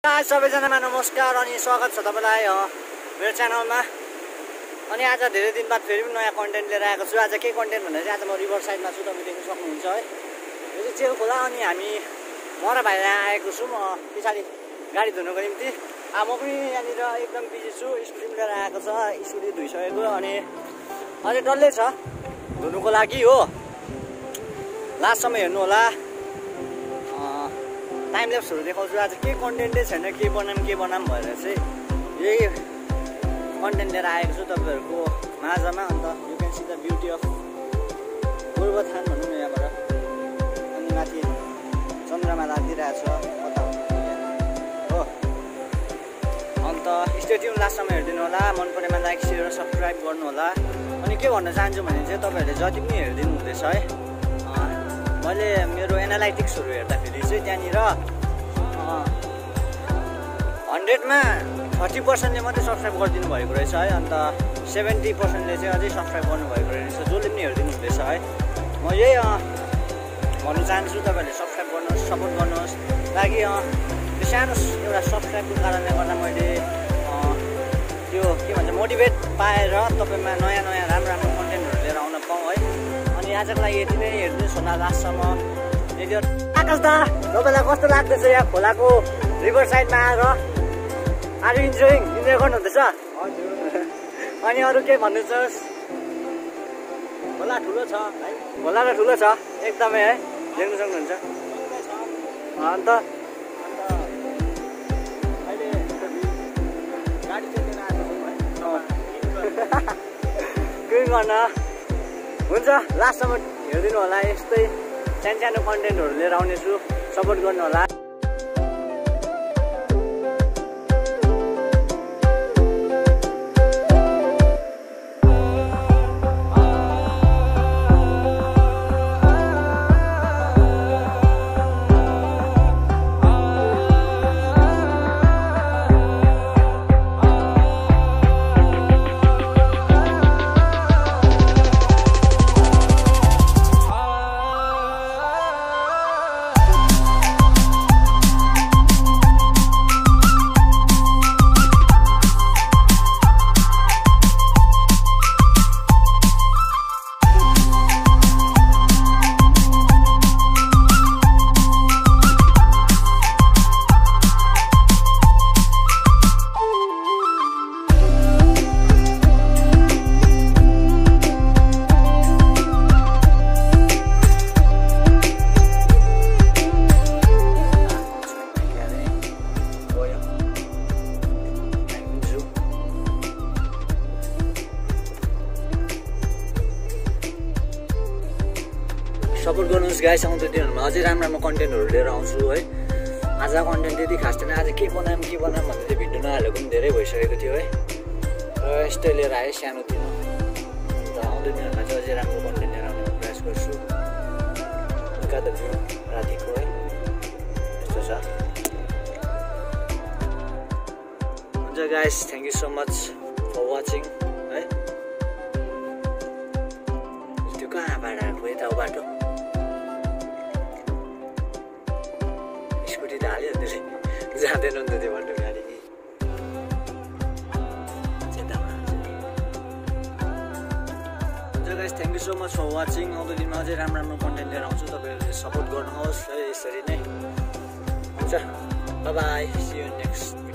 सबैजनामा नमस्कार अनि स्वागत छ तपाईलाई मेरो च्यानलमा। अनि आज धेरै दिन बाद फेरि पनि नयाँ कन्टेन्ट लिएर आएको छु। आज के कन्टेन्ट भन्दा चाहिँ आज म रिभरसाइडमा छु, तपाईले देख्न सक्नुहुन्छ है। यो चाहिँ चेल खोला अनि हामी म र भाइ यहाँ आएको छु। म पछाडि गाडी धुनको निम्ति म पनि यहाँनिर एकदम बिजी छु। स्कुटी लिएर आएको छ, स्कुटी धुइसकेको अनि अझै डल्लै छ धुनुको लागि हो। लास्टसम्म हेर्नु होला, टाइम ल्याप्सहरू देखाउँछु। आज के कन्टेन्टै छैन, के बनाम भनेर चाहिँ यही कन्टेन्ट लिएर आएको छु तपाईँहरूको माझमा। And you can see the beauty of Gorubathan भनौँ न यहाँबाट। अनि माथि चन्द्रमा लागिरहेछ कता हो। अन्त स्टे ट्युन लास्टसम्म हेरिदिनु होला। मन परेमा लाइक सेयर र सब्सक्राइब गर्नु होला। अनि के भन्न चाहन्छु भने चाहिँ तपाईँहरूले जति पनि हेरिदिनु हुँदैछ है, मैले मेरो एनालाइटिक्सहरू हेर्दाखेरि चाहिँ त्यहाँनिर 100मा 30%ले मात्रै सब्सक्राइब गरिदिनु भएको रहेछ है। अन्त 70%ले चाहिँ अझै सब्सक्राइब गर्नुभएको रहेछ, जसले पनि हेरिदिनु हुँदैछ है। म यही भन्नु चाहन्छु, तपाईँहरूले सब्सक्राइब गर्नुहोस्, सपोर्ट गर्नुहोस्। ताकि त्यो सानो एउटा सब्सक्राइबको कारणले गर्दा मैले त्यो के भन्छ मोटिभेट पाएर तपाईँमा नयाँ नयाँ राम्रो कन्टेन्टहरू लिएर आउन पाऊँ है। अनि आजको लागि यति नै, हेर्नुहोस् होला लास्टसम्म। आकाश दा, तपाईँलाई कस्तो लाग्दैछ यहाँ खोलाको रिभर साइडमा आएर? आर यु इन्जोय गर्नुहुँदैछ? अनि अरू के भन्नुहोस्? खोला ठुलो छ है, खोला त ठुलो छ एकदमै है, देख्न सक्नुहुन्छ। अन्त अहिले गाडी चाहिँ लिएर आएको छु है क्लिन गर्न। हुन्छ, लास्टसम्म हेरिदिनु होला। यस्तै सानो कन्टेन्टहरू लिएर आउनेछु, सपोर्ट गर्नु होला। सपोर्ट गर्नुहोस् गाइस। आउँदो दिनहरूमा अझै राम्रो कन्टेन्टहरू लिएर आउँछु है। आज कन्टेन्ट त्यति खास थिएन, आज के बनाऊँ भन्दै चाहिँ भिडियो नहालेको पनि धेरै भइसकेको थियो है। र यस्तै लिएर आएँ सानोतिनो। अन्त आउँदो दिनहरूमा चाहिँ अझै राम्रो कन्टेन्ट लिएर आउने प्रयास गर्छु। बेलुका त भ्यू रातिको है यस्तो छ। हुन्छ guys, thank you so much for watching है। त्यो कहाँ बाटो यता बाटो स्कुटी त हाल्यो त्यसले जाँदैन नि त त्यो बाटो गाडी। हुन्छ guys, thank you so much for watching. आउँदो दिनमा अझै राम्रो कन्टेन्ट लिएर आउँछु, तपाईँहरूले सपोर्ट गर्नुहोस् है। यसरी नै हुन्छ, bye bye, see you next.